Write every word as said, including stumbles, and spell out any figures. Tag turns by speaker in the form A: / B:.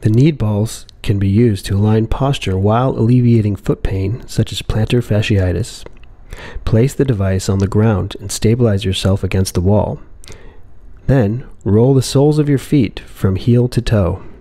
A: The Knead Balls can be used to align posture while alleviating foot pain, such as plantar fasciitis. Place the device on the ground and stabilize yourself against the wall. Then, roll the soles of your feet from heel to toe.